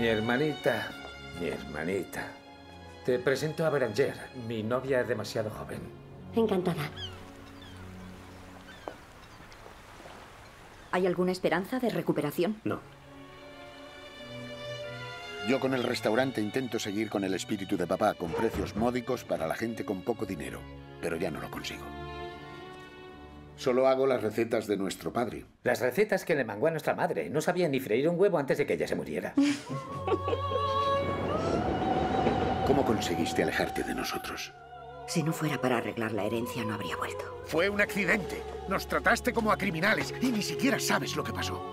Mi hermanita, mi hermanita. Te presento a Beranger. Mi novia es demasiado joven. Encantada. ¿Hay alguna esperanza de recuperación? No. Yo con el restaurante intento seguir con el espíritu de papá, con precios módicos para la gente con poco dinero, pero ya no lo consigo. Solo hago las recetas de nuestro padre. Las recetas que le mangó a nuestra madre. No sabía ni freír un huevo antes de que ella se muriera. ¿Cómo conseguiste alejarte de nosotros? Si no fuera para arreglar la herencia, no habría vuelto. Fue un accidente. Nos trataste como a criminales y ni siquiera sabes lo que pasó.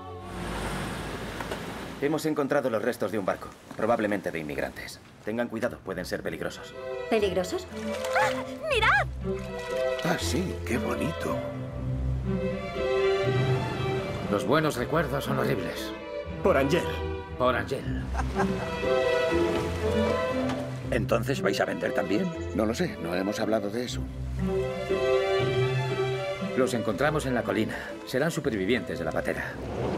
Hemos encontrado los restos de un barco, probablemente de inmigrantes. Tengan cuidado, pueden ser peligrosos. ¿Peligrosos? ¡Ah! ¡Mirad! Ah, sí, qué bonito. Los buenos recuerdos son horribles. Por Angel. Por Angel. ¿Entonces vais a vender también? No lo sé, no hemos hablado de eso. Los encontramos en la colina. Serán supervivientes de la patera.